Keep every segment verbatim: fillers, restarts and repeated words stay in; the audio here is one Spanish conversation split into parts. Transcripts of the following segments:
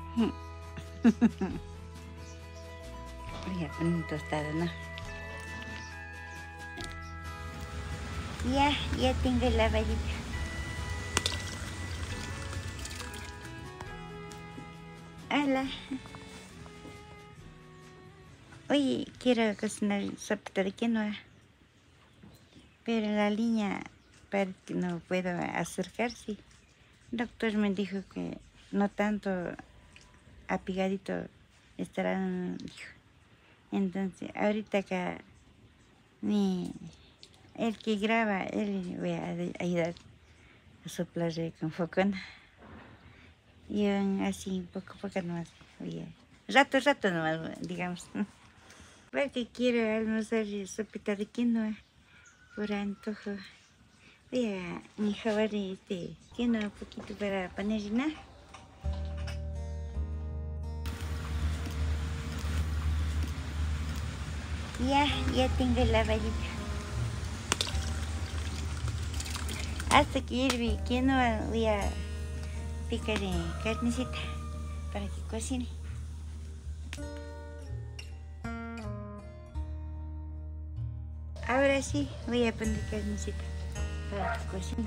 Voy a poner tostado, ¿no? Ya, ya tengo la varita. Hola. Oye, quiero cocinar sopita de quinoa, pero la línea parece que no puedo acercarse. El doctor me dijo que no tanto apigadito estarán, dijo. Entonces, ahorita acá, mi, el que graba, él voy a ayudar a soplar con focona. Y así, poco a poco nomás, voy a, rato, rato nomás, digamos. Porque quiero almorzar sopita de quinoa, por antojo. Voy a enjabar este quinoa un poquito para poner nada. Ya, ya tengo la varita. Hasta que hirve quinoa voy a picar carnecita para que cocine. Ahora sí voy a poner carnecita para que cocine.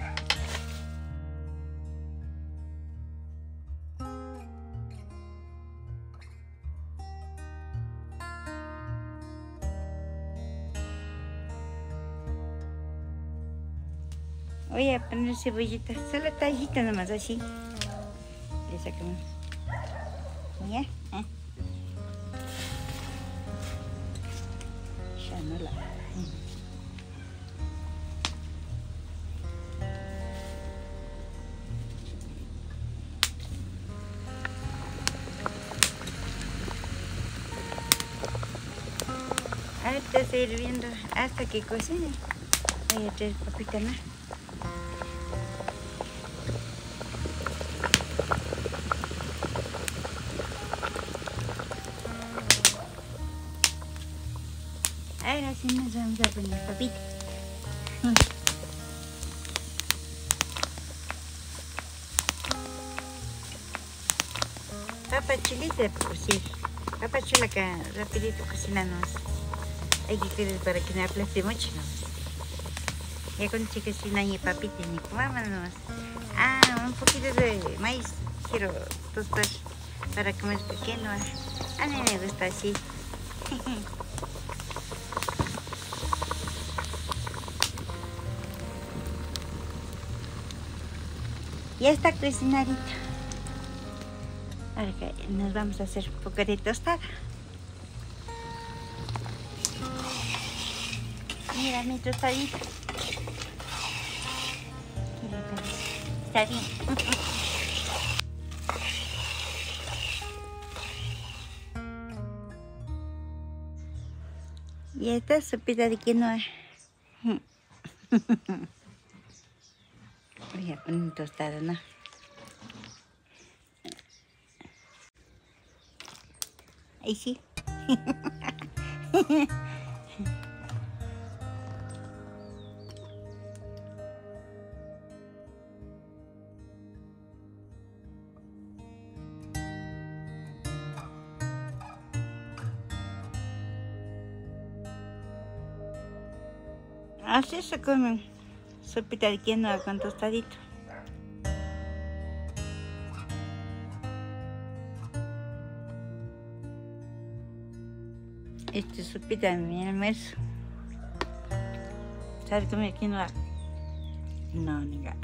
Voy a poner cebollita, solo tallita nomás así. Le sacamos. ¿Ya? ¿Eh? Ya no la... Ahorita está hirviendo hasta que cocine. Voy a traer papita más. Ahora sí nos vamos a poner papita. Papa chilita, pues sí. Papa chula acá, rapidito cocinamos. Hay que querer para que no aplaste mucho, ¿no? Ya con chicas sin ahí papita ni vámonos. Ah, un poquito de maíz quiero tostar para comer pequeño. A mí me gusta así. Ya está cocinadito. Ahora que nos vamos a hacer un poco de tostada. Mira mi tostadita. Está bien. Y esta sopita de quinoa. Voy a poner un tostado, ¿no? Ahí sí. Así se come sopita de quinoa con tostadito. Esta es sopita de mi almuerzo. ¿Sabes comer quinoa? No, nega.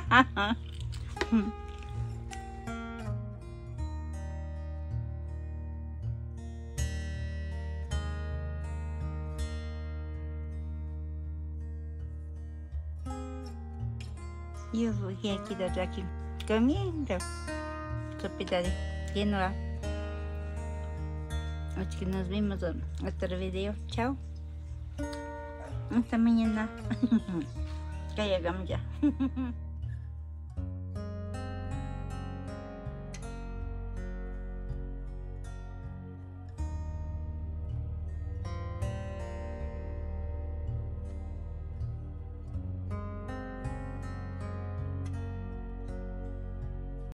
Yo voy aquí de aquí comiendo sopita de quinoa. Así que nos vemos en otro video. Chao. Hasta mañana. Que llegamos ya.